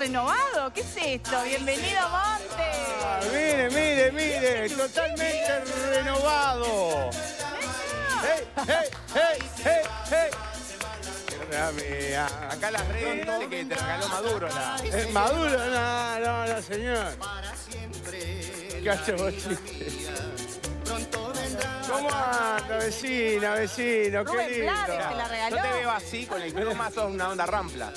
renovado? ¿Qué es esto? Bienvenido, Monte. Ah, mire, totalmente renovado. ¡Hey! Acá las redes dicen que te regaló Maduro. ¿Maduro? No, señor. Cacho Bochinche. ¿Cómo anda, vecino? Rubén Qué Blades, lindo. te la regaló. Yo te veo así, con el croma sos una onda rampla.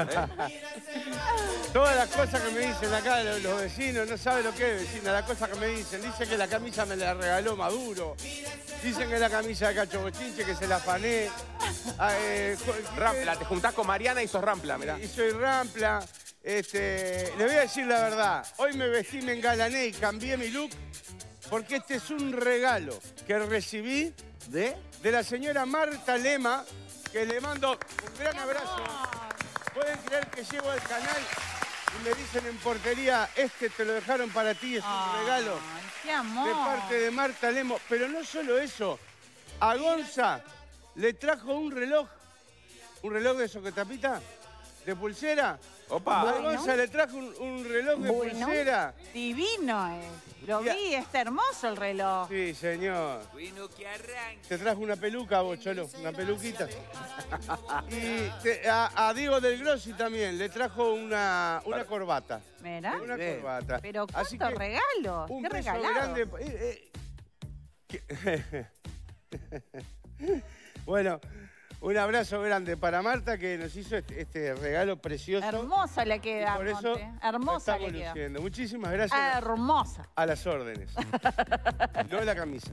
Todas las cosas que me dicen acá los vecinos, no sabe lo que es, vecina, las cosas que me dicen. Dicen que la camisa me la regaló Maduro. Dicen que es la camisa de Cacho Bochinche, que se la afané. Rampla, te juntás con Mariana y sos rampla, mirá. Y soy rampla. Le voy a decir la verdad. Hoy me vestí, me engalané y cambié mi look porque este es un regalo que recibí de la señora Marta Lema, que le mando un gran abrazo. Pueden creer que llego al canal y me dicen en portería, te lo dejaron para ti, es un regalo. ¡Qué amor! De parte de Marta Lemo. Pero no solo eso, a Gonza le trajo un reloj de eso que tapita, de pulsera. Opa. A Gonza le trajo un reloj de pulsera. Divino es. Lo vi, está hermoso el reloj. Sí, señor. Bueno, que arranque. Te trajo una peluca, vos, Cholo, una peluquita. Y a Diego del Grossi también le trajo una corbata. Mirá. Una corbata. Pero Así ¿cuántos que regalos? un ¿Qué beso regalado? grande. Bueno, un abrazo grande para Marta que nos hizo este regalo precioso. Hermosa le Y queda, por eso Monte. Hermosa estamos le queda. luciendo. Muchísimas gracias. Hermosa. A las órdenes. No la camisa.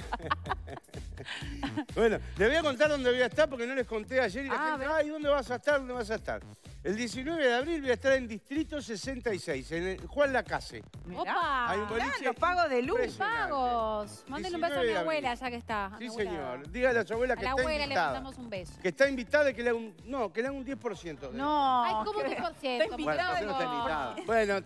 Bueno, les voy a contar dónde voy a estar porque no les conté ayer y la gente, ay, ¿dónde vas a estar? ¿Dónde vas a estar? El 19 de abril voy a estar en Distrito 66, en el Juan Lacase. Mirá, Hay un boliche los pagos de luz. impresionante. Pagos. Mándenle un beso a mi 19 de abuela, abril. ya que está. a mi Sí, abuela. señor. Dígale a su abuela A que la está abuela le invitada. mandamos un beso. Que está invitada y que le haga un... No, que le haga un 10%. No. Ay, ¿cómo qué- que por Está ciento? invitada. no está invitada. Bueno,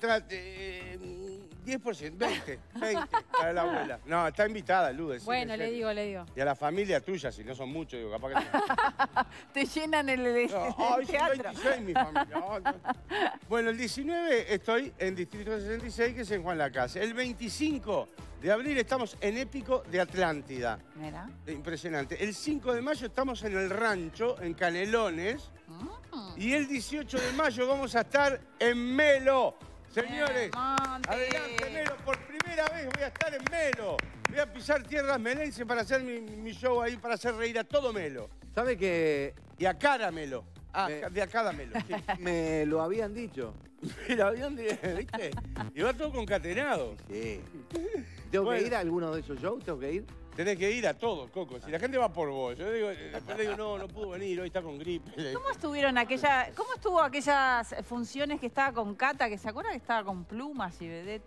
10%, 20 para la abuela. No, está invitada, Lourdes. Bueno, le digo. Y a la familia tuya, si no son muchos, digo, capaz que no. Te llenan el No, ay, son teatro. 26 mi familia. Ay, no. Bueno, el 19 estoy en Distrito 66, que es en Juan Lacase. El 25 de abril estamos en Épico de Atlántida. Mira. Impresionante. El 5 de mayo estamos en el Rancho, en Canelones. Y el 18 de mayo vamos a estar en Melo. Señores, Monte. adelante Melo. Por primera vez voy a estar en Melo. Voy a pisar tierras melenses para hacer mi show ahí, para hacer reír a todo Melo. ¿Sabe que Y a Caramelo. De a cada Melo. Sí. me lo habían dicho? El avión, ¿viste? Y va todo concatenado. Sí. ¿Tengo Bueno. que ir a alguno de esos shows? ¿Tengo que ir? Tenés que ir a todos, Coco. Si la gente va por vos. Yo digo, después le digo, no pudo venir, hoy está con gripe. ¿Cómo estuvo aquellas funciones que estaba con Cata, que se acuerda que estaba con plumas y vedette?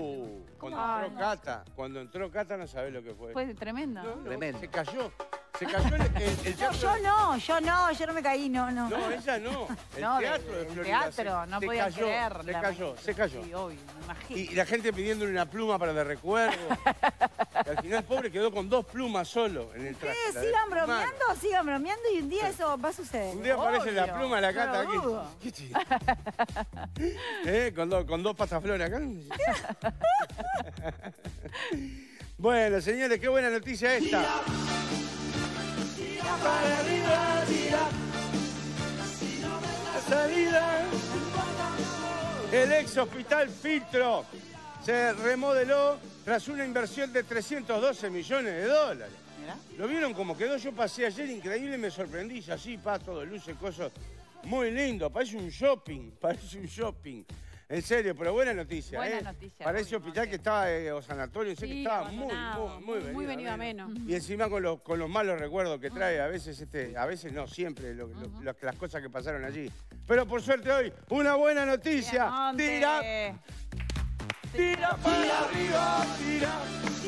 Cuando entró Cata no sabés lo que fue. Fue tremendo. No, Tremendo. Se cayó el teatro. Yo no me caí, no. No, ella no. El No, teatro de el Florida teatro, no se podía cayó, creer. Se cayó. Sí, obvio, me imagino. Y la gente pidiéndole una pluma para de recuerdo. Y al final, pobre, quedó con 2 plumas solo en el traje. la de plumar. Sigan bromeando y un día eso va a suceder. Un día aparece la Obvio, pluma de la no Cata lo aquí. dudo. ¿Qué con 2 pasaflores acá. Bueno, señores, qué buena noticia esta. Para arriba, tira. La salida. El ex hospital Filtro se remodeló tras una inversión de 312 millones de dólares. Mirá. ¿Lo vieron cómo quedó? Yo pasé ayer, increíble, me sorprendí. Así, todo luces, cosas. Muy lindo, parece un shopping. En serio, pero buena noticia. Buena noticia, Para ese obvio, hospital Monte. que estaba, o sanatorio, sé que Sí, estaba abandonado, muy venido a menos. Y encima con los malos recuerdos que trae, a veces no, siempre, las cosas que pasaron allí. Pero por suerte hoy, una buena noticia. Monte. Tira para arriba, tira.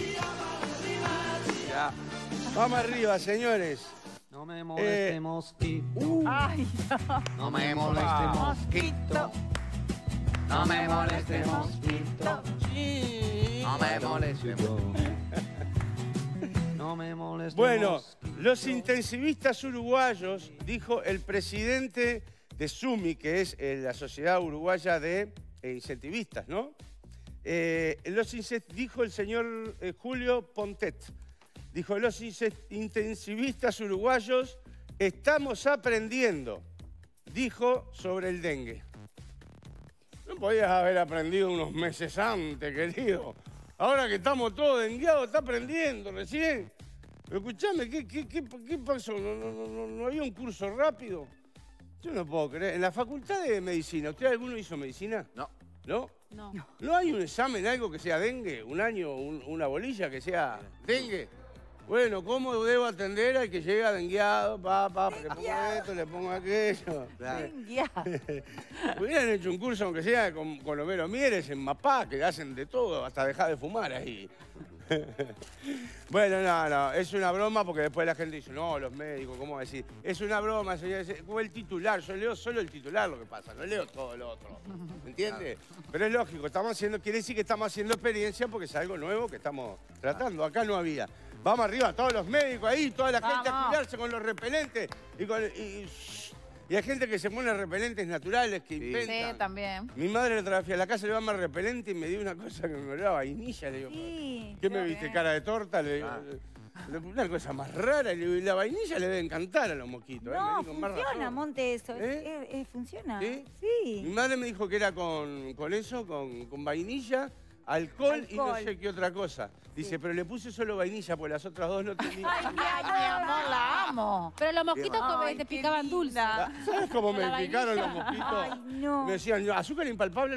Vamos arriba, señores. No me moleste, mosquito. Ay, No me moleste, mosquito. No me moleste, mosquito. No me moleste, No me moleste, Bueno, mosquito. los intensivistas uruguayos, dijo el presidente SUMI, que es la Sociedad Uruguaya de Incentivistas, ¿no? Dijo el señor Julio Pontet, dijo, los intensivistas uruguayos estamos aprendiendo, dijo sobre el dengue. No podías haber aprendido unos meses antes, querido. Ahora que estamos todos dengueados, está aprendiendo recién. Pero escuchame, ¿qué pasó? ¿No había un curso rápido? Yo no puedo creer. En la Facultad de Medicina, ¿usted alguno hizo medicina? No. ¿No? No. ¿No hay un examen, algo que sea dengue? ¿Un año, una bolilla que sea dengue? Bueno, ¿cómo debo atender al que llega dengueado? Le pongo esto, le pongo aquello. Dengueado. Hubieran hecho un curso, aunque sea con Homero Mieres, en Mapá, que hacen de todo, hasta dejar de fumar ahí. Bueno, no, es una broma porque después la gente dice, no, los médicos, ¿cómo va a decir? Es una broma, señor, como el titular, yo leo solo el titular lo que pasa, no leo todo lo otro, ¿me entiende? Pero es lógico, quiere decir que estamos haciendo experiencia porque es algo nuevo que estamos tratando, acá no había. Vamos arriba, todos los médicos ahí, toda la gente a cuidarse con los repelentes y hay gente que se pone repelentes naturales que inventan. Sí, también. Mi madre le traje a la casa, le va más repelente y me dio una cosa que me olvidaba vainilla. Le digo, Sí. ¿qué me viste? ¿Cara de torta? Le digo, una cosa más rara. Le digo, y la vainilla le debe encantar a los mosquitos. No, Me dijo, más funciona, razón. Monte, eso. ¿Eh? Funciona. ¿Sí? Sí. Mi madre me dijo que era con eso, con vainilla, alcohol y no sé qué otra cosa. Dice, pero le puse solo vainilla porque las otras dos no tenían. Ay, mi amor, la amo. Pero los mosquitos Ay, te qué picaban dulce. linda. ¿Sabes cómo me La picaron los vainilla. mosquitos? Ay, no. Me decían, "No, azúcar impalpable.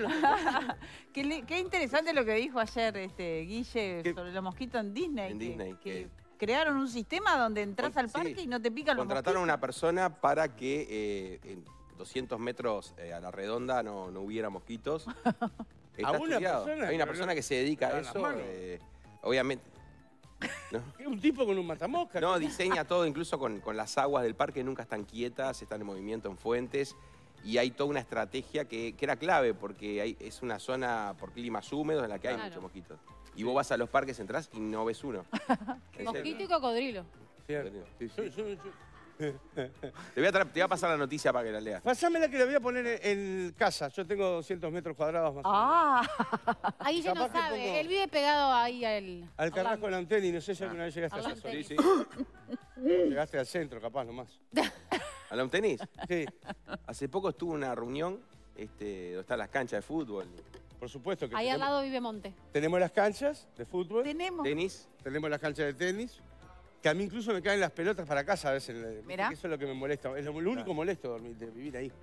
Qué interesante lo que dijo ayer Guille ¿Qué? sobre los mosquitos en Disney. En Disney, que crearon un sistema donde entras al Sí. parque y no te pican los Contrataron a una mosquitos. persona para que en 200 metros a la redonda no hubiera mosquitos. Está ¿A una estudiado. persona? Hay una Pero persona no- que se dedica a dan las eso. manos. Obviamente. ¿No? Un tipo con un matamosca. No, diseña todo, incluso con las aguas del parque nunca están quietas, están en movimiento en fuentes. Y hay toda una estrategia que era clave porque es una zona por climas húmedos en la que hay Claro. muchos mosquitos. Y vos vas a los parques, entrás y no ves uno. En Mosquito serio. y cocodrilo. Sí, sí. Yo- Te voy a pasar la noticia para que la leas. Pásamela que la voy a poner en casa. Yo tengo 200 metros cuadrados más. Ahí ya no Capaz que sabe. pongo- Él vive pegado ahí Al Carrasco de la Antena y no sé si alguna vez llegaste a Al esa zona. Sí, sí. Llegaste al centro, capaz, nomás. ¿A la tenis? Sí, Hace poco estuve en una reunión donde están las canchas de fútbol, por supuesto que Ahí al tenemos, lado vive Monte. tenemos las canchas de fútbol, Tenemos. tenis. tenemos las canchas de tenis, que a mí incluso me caen las pelotas para casa a veces. Mirá. Eso es lo que me molesta. Es lo único molesto de vivir ahí.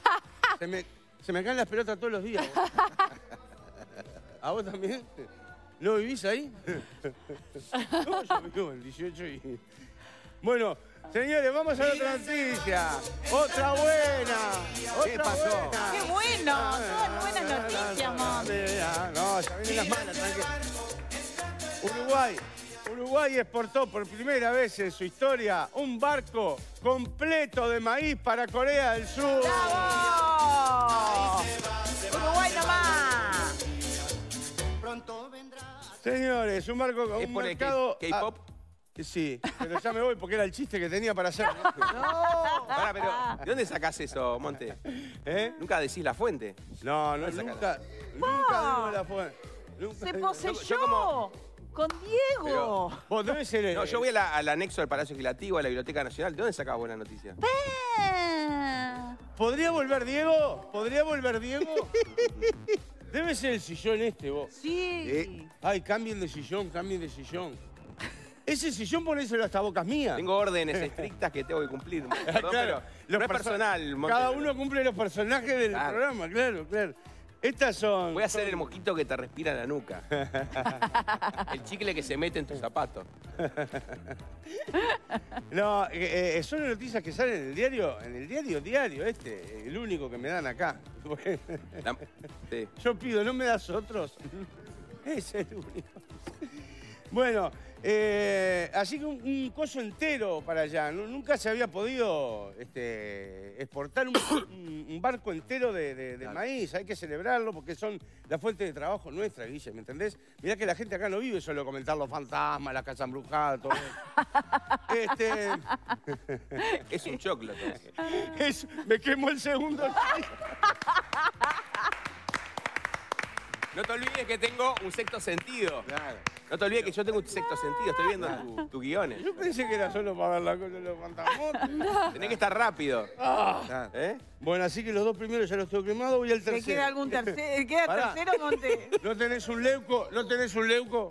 Se me caen las pelotas todos los días. vos. ¿A vos también? ¿No vivís ahí? No, yo vivo en el 18 y... Bueno, señores, vamos a la otra noticia. Otra buena. ¿Qué pasó? Buena. ¡Qué bueno! Todas buenas noticias, Mon. No, ya vienen las malas, tranquilo. Uruguay exportó por primera vez en su historia un barco completo de maíz para Corea del Sur. ¡Bravo! ¡Uruguay nomás! Señores, un barco con ¿Es un por el mercado... K-pop? Sí, pero ya me voy porque era el chiste que tenía para hacer. Pará, pero ¿de dónde sacás eso, Monte? ¿Eh? Nunca decís la fuente. No, ¿Dónde nunca digo la fuente. ¡Se digo- poseyó! yo como- ¡Con Diego! Vos debes ser... No, yo voy al anexo del Palacio Legislativo, a la Biblioteca Nacional. ¿De dónde sacás buena noticia? ¿Podría volver Diego? ¿Podría volver Diego? Debe ser el sillón este, vos. Sí. Ay, cambien de sillón, cambien de sillón. Ese sillón ponéselo hasta bocas mías. Tengo órdenes estrictas que tengo que cumplir. Perdón, Claro, pero no es los personal, Monte. Cada uno cumple los personajes del Claro. programa, claro. Estas son... Voy a hacer el mosquito que te respira en la nuca. El chicle que se mete en tu zapato. No, son noticias que salen en el diario el único que me dan acá. Sí. Yo pido, ¿no me das otros? Es el único. Bueno, así que un coso entero para allá. Nunca se había podido exportar un barco entero de maíz. Hay que celebrarlo porque son la fuente de trabajo nuestra, Guille, ¿me entendés? Mirá que la gente acá no vive solo comentar los fantasmas, la casa embrujada, todo eso. Es un choclo. Me quemó el segundo. No te olvides que tengo un sexto sentido. Claro. No te olvides que yo tengo un sexto sentido. Estoy viendo tus guiones. Yo pensé que era solo para ver la cosa de los fantasmas. Tenés que estar rápido. ¿Eh? Bueno, así que los dos primeros ya los tengo quemados, voy al tercero. ¿Te queda algún tercero? ¿Queda Pará. tercero, Monte? ¿No tenés un leuco? ¿No tenés un leuco?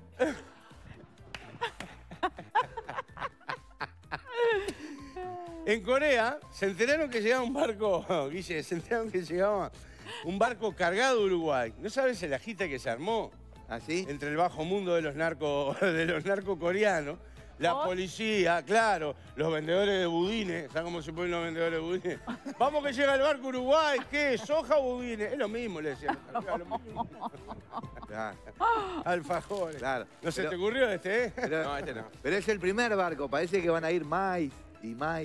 En Corea se enteraron que llegaba un barco, Guille, se enteraron que llegaba un barco cargado de Uruguay. ¿No sabes el agite que se armó? ¿Así? Entre el bajo mundo de los narcos coreanos, la policía, claro, los vendedores de budines. ¿Sabes cómo se ponen los vendedores de budines? Vamos que llega el barco Uruguay, ¿qué? ¿Soja o budines? Es lo mismo, le decían. Claro. Alfajores. Claro. ¿No se Pero- te ocurrió este, Pero, No, este no. pero es el primer barco, parece que van a ir más y más.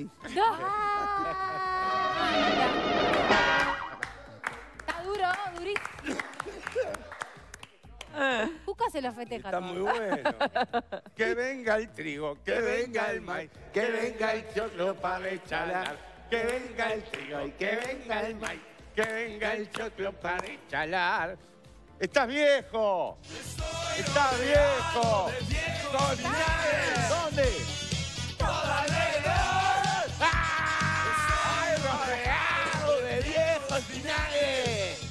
Está duro, durísimo. Juca se lo festeja. Está todo. muy bueno. Que venga el trigo, que venga el maíz, que venga el choclo para echalar. Que venga el trigo y que venga el maíz, que venga el choclo para echalar. ¡Estás viejo! ¡Estás viejo! ¿Dónde? ¡Ay, rodeado de viejos finales!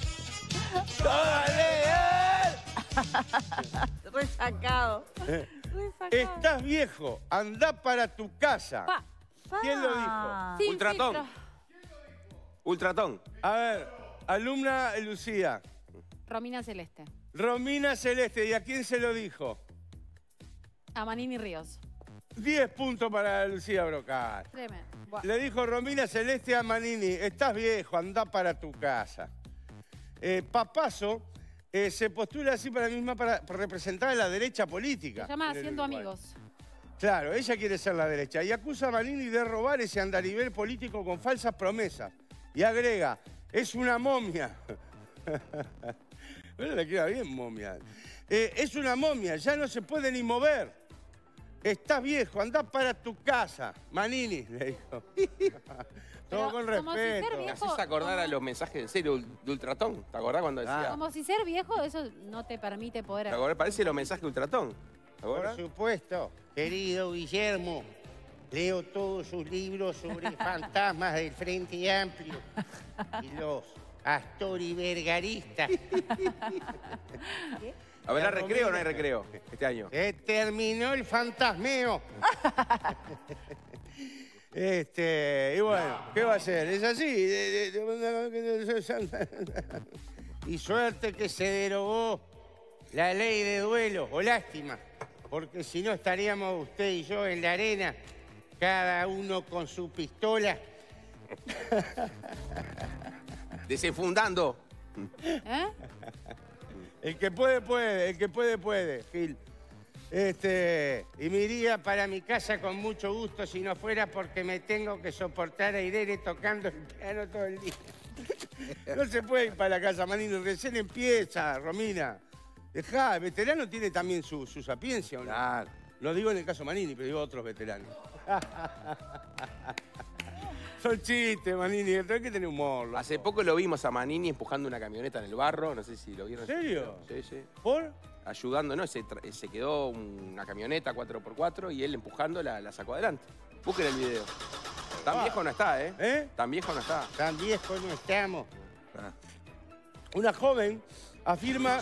Resacado. Resacado. Estás viejo, andá para tu casa. ¿Quién lo dijo? Sin Ultratón. filtro. Ultratón. A ver, alumna Lucía. Romina Celeste. Romina Celeste, ¿y a quién se lo dijo? A Manini Ríos. 10 puntos para Lucía Brocal. Tremendo. Buah. Le dijo Romina Celeste a Manini, estás viejo, andá para tu casa. Papazo se postula así para misma para representar a la derecha política. Se llama en el Haciendo Uruguay. Amigos. Claro, ella quiere ser la derecha y acusa a Manini de robar ese andarivel político con falsas promesas. Y agrega, es una momia. Bueno, le queda bien momia. Es una momia, ya no se puede ni mover. Estás viejo, andá para tu casa. Manini, le dijo. Todo Pero con como si ser respeto. Me viejo- haces acordar a los mensajes en serio de Ultratón. ¿Te acordás cuando decía? Como si ser viejo, eso no te permite poder... ¿Te acordás? Parece los mensajes de Ultratón. ¿Te Por acordás? supuesto, querido Guillermo. Leo todos sus libros sobre fantasmas del Frente Amplio y los astorivergaristas. ¿Habrá recreo o no hay recreo este año? Se terminó el fantasmeo. Y bueno, ¿qué va a hacer? Es así. Y suerte que se derogó la ley de duelo, o lástima, porque si no estaríamos usted y yo en la arena, cada uno con su pistola. Desenfundando. ¿Eh? El que puede, puede. El que puede, puede, Gil. Y me iría para mi casa con mucho gusto si no fuera porque me tengo que soportar a Irene tocando el piano todo el día. No se puede ir para la casa, Manini. Recién empieza, Romina. Dejá, el veterano tiene también su sapiencia, ¿o no? Claro. No digo en el caso Manini, pero digo otros veteranos. Son chistes, Manini. Hay que tener humor. loco. Hace poco lo vimos a Manini empujando una camioneta en el barro. No sé si lo vieron. ¿En serio? Sí, sí. ¿Por? Ayudando, ¿no? Se quedó una camioneta 4x4 y él empujando la sacó adelante. Busquen el video. Tan viejo no está, ¿eh? ¿Eh? Tan viejo no está. Tan viejos no estamos. Una joven afirma...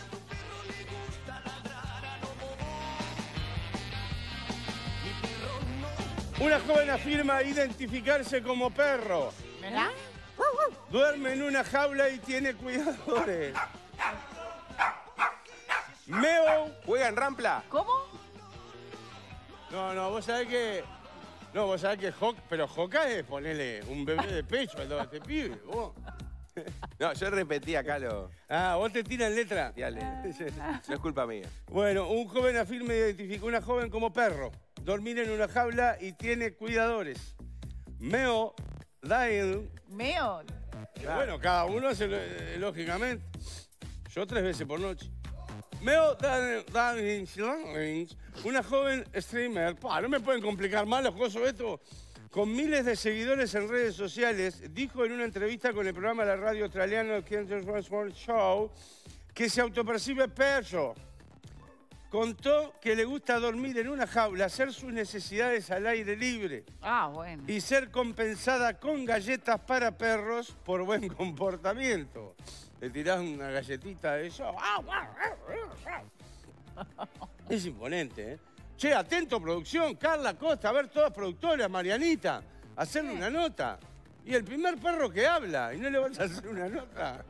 Una joven afirma identificarse como perro. ¿Verdad? Duerme en una jaula y tiene cuidadores. Meo... ¿Juega en Rampla? ¿Cómo? No, vos sabés que... No, vos sabés que pero Joca es ponerle un bebé de pecho a todo este pibe, vos. No, yo repetí acá lo... Ah, ¿vos te tiran letra? Dale. No es culpa mía. Bueno, un joven afirma identificó a una joven como perro. Dormir en una jaula y tiene cuidadores. Meo Dael. Meo. Bueno, cada uno hace lógicamente. Yo 3 veces por noche. Meo Dael, una joven streamer. No me pueden complicar más los cosas esto. Con miles de seguidores en redes sociales, dijo en una entrevista con el programa de la radio australiano Ken's World Show que se autopercibe perro. Contó que le gusta dormir en una jaula, hacer sus necesidades al aire libre Ah, bueno. y ser compensada con galletas para perros por buen comportamiento. Le tirás una galletita de eso. Es imponente, ¿eh? Che, atento, producción, Carla Costa, a ver, todas productoras, Marianita, hacerle una nota. Y el primer perro que habla, y no le vas a hacer una nota.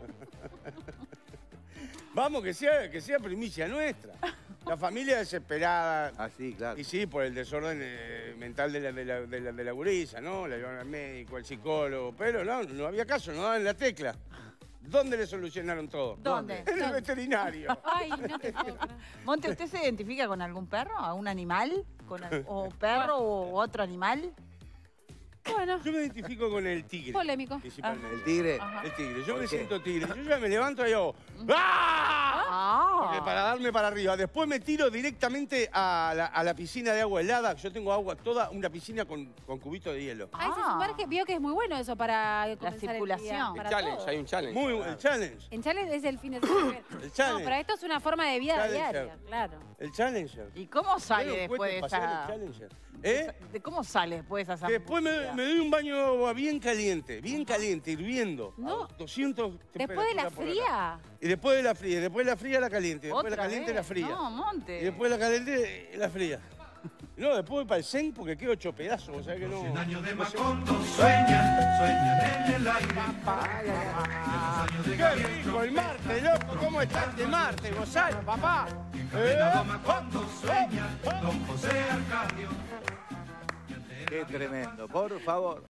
Vamos, que sea primicia nuestra. La familia desesperada. Ah, sí, claro. Y sí, por el desorden mental de la gurisa, ¿no? La llevaron al médico, al psicólogo, pero no había caso, no daban la tecla. ¿Dónde le solucionaron todo? ¿Dónde? En el veterinario. Ay, no te puedo creer. Monte, ¿usted se identifica con algún perro? ¿A un animal? ¿O perro o otro animal? Bueno, Yo me identifico con el tigre. polémico. Principalmente. El tigre. Ajá. El tigre. Yo ¿Por me qué? siento tigre. Yo ya me levanto y hago ¡ah! Porque para darme para arriba. Después me tiro directamente a la piscina de agua helada. Yo tengo agua, toda una piscina con cubito de hielo. Ay, se sumarge, vio que es muy bueno eso para comenzar el día, circulación. para El challenge, todo. hay un challenge. Muy el challenge. En challenge es el fin de semana. El challenge. No, pero esto es una forma de vida Challenger. diaria, claro. El challenger. ¿Y cómo sale ¿Vieron después de cuesta pasar esa...? el challenger? ¿Eh? ¿Cómo sale después de esa Después me doy un baño de agua bien caliente, hirviendo. No. A 200 Después de la temperatura por acá. fría. Y después de la fría, después de la fría la caliente, después de la ¿Otra caliente vez? la fría. No, Monte. Y después de la caliente la fría. No, después voy para el zen porque quedo 8 pedazos, vos sabés que no. 100 años de no sé. Macondo sueñan en el aire. ¡Qué rico el martes, loco! ¿Cómo está este martes, Gonzalo, papá? Venado Macondo sueña, don José Arcadio. Qué tremendo, por favor.